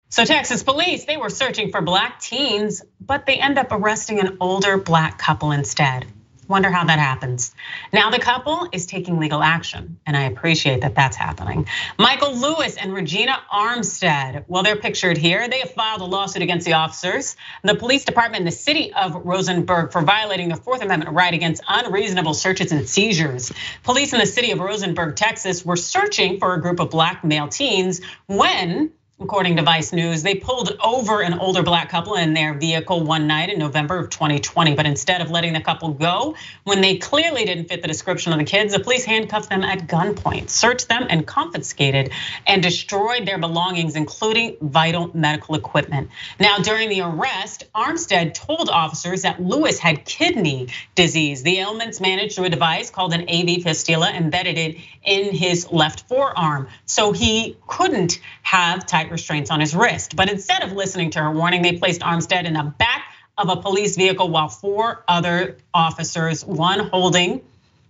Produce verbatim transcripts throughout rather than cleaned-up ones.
So Texas police, they were searching for black teens, but they end up arresting an older black couple instead. Wonder how that happens. Now the couple is taking legal action, and I appreciate that that's happening. Michael Lewis and Regina Armstead, well, they're pictured here. They have filed a lawsuit against the officers, the police department in the city of Rosenberg for violating their Fourth Amendment right against unreasonable searches and seizures. Police in the city of Rosenberg, Texas, were searching for a group of black male teens when, according to Vice News, they pulled over an older black couple in their vehicle one night in November of twenty twenty. But instead of letting the couple go, when they clearly didn't fit the description of the kids, the police handcuffed them at gunpoint, searched them and confiscated and destroyed their belongings, including vital medical equipment. Now, during the arrest, Armstead told officers that Lewis had kidney disease. The ailment's managed through a device called an A V fistula embedded in his left forearm. So he couldn't have tight restraints on his wrist. But instead of listening to her warning, they placed Armstead in the back of a police vehicle while four other officers, one holding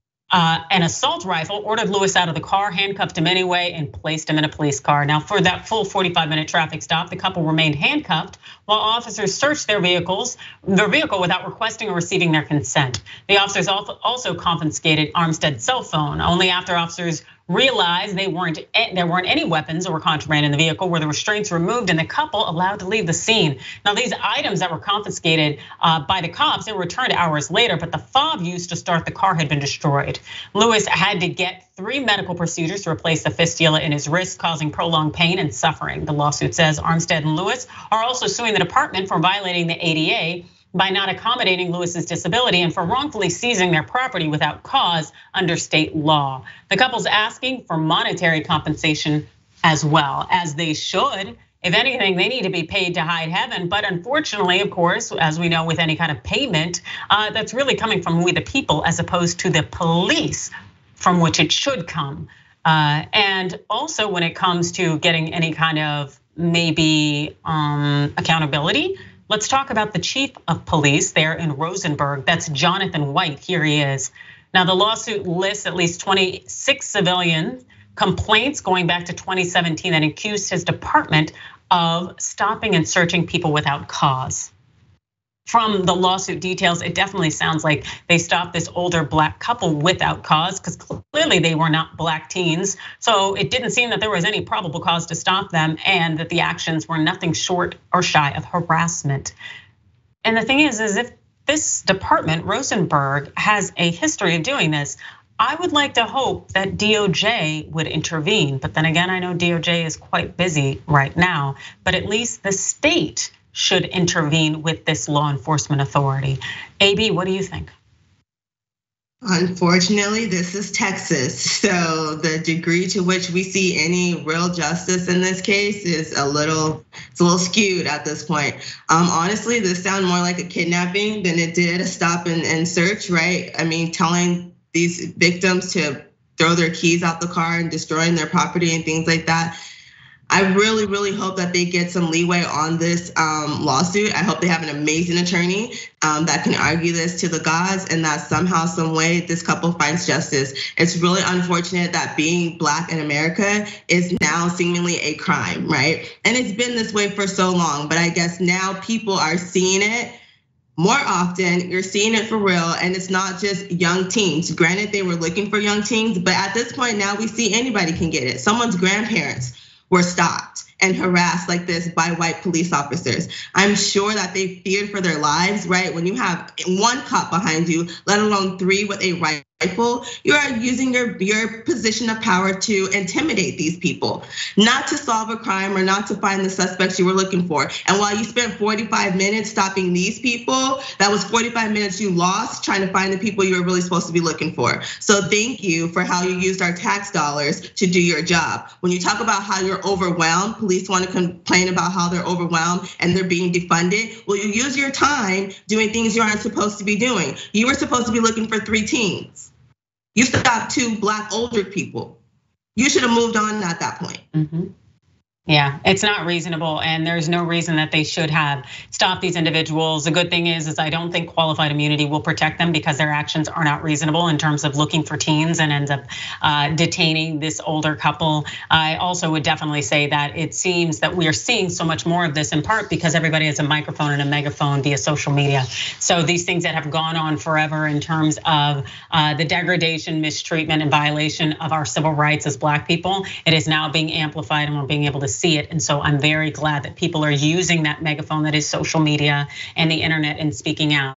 an assault rifle, ordered Lewis out of the car, handcuffed him anyway, and placed him in a police car. Now, for that full forty-five minute traffic stop, the couple remained handcuffed while officers searched their vehicles, their vehicle without requesting or receiving their consent. The officers also confiscated Armstead's cell phone. Only after officers realized they weren't there weren't any weapons or contraband in the vehicle were the restraints removed and the couple allowed to leave the scene. Now, these items that were confiscated by the cops, they were returned hours later, but the fob used to start the car had been destroyed. Lewis had to get three medical procedures to replace the fistula in his wrist, causing prolonged pain and suffering. The lawsuit says Armstead and Lewis are also suing the department for violating the A D A by not accommodating Lewis's disability and for wrongfully seizing their property without cause under state law. The couple's asking for monetary compensation as well, as they should. If anything, they need to be paid to hide heaven. But unfortunately, of course, as we know with any kind of payment, that's really coming from we the people as opposed to the police from which it should come. And also when it comes to getting any kind of maybe accountability, let's talk about the chief of police there in Rosenberg. That's Jonathan White. Here he is. Now, the lawsuit lists at least twenty-six civilian complaints going back to twenty seventeen that accused his department of stopping and searching people without cause. From the lawsuit details, it definitely sounds like they stopped this older black couple without cause, because clearly they were not black teens. So it didn't seem that there was any probable cause to stop them and that the actions were nothing short or shy of harassment. And the thing is, is if this department, Rosenberg, has a history of doing this, I would like to hope that D O J would intervene. But then again, I know D O J is quite busy right now, but at least the state should intervene with this law enforcement authority. A B, what do you think? Unfortunately, this is Texas. So the degree to which we see any real justice in this case is a little, it's a little skewed at this point. Um, honestly, this sounds more like a kidnapping than it did a stop and, and search, right? I mean, telling these victims to throw their keys out the car and destroying their property and things like that. I really, really hope that they get some leeway on this lawsuit. I hope they have an amazing attorney that can argue this to the gods and that somehow, some way, this couple finds justice. It's really unfortunate that being black in America is now seemingly a crime, right? And it's been this way for so long, but I guess now people are seeing it more often. You're seeing it for real, and it's not just young teens. Granted, they were looking for young teens, but at this point now we see anybody can get it. Someone's grandparents were stopped and harassed like this by white police officers. I'm sure that they feared for their lives, right? When you have one cop behind you, let alone three with a rifle, you are using your, your position of power to intimidate these people, not to solve a crime or not to find the suspects you were looking for. And while you spent forty-five minutes stopping these people, that was forty-five minutes you lost trying to find the people you were really supposed to be looking for. So thank you for how you used our tax dollars to do your job. When you talk about how you're overwhelmed, police want to complain about how they're overwhelmed and they're being defunded. Well, you use your time doing things you aren't supposed to be doing. You were supposed to be looking for three teens. You stopped two black older people. You should have moved on at that point. Mm-hmm. Yeah, it's not reasonable, and there's no reason that they should have stopped these individuals. The good thing is, is I don't think qualified immunity will protect them because their actions are not reasonable in terms of looking for teens and ends up detaining this older couple. I also would definitely say that it seems that we are seeing so much more of this in part because everybody has a microphone and a megaphone via social media. So these things that have gone on forever in terms of the degradation, mistreatment, and violation of our civil rights as Black people, it is now being amplified and we're being able to see it. And so I'm very glad that people are using that megaphone that is social media and the internet and speaking out.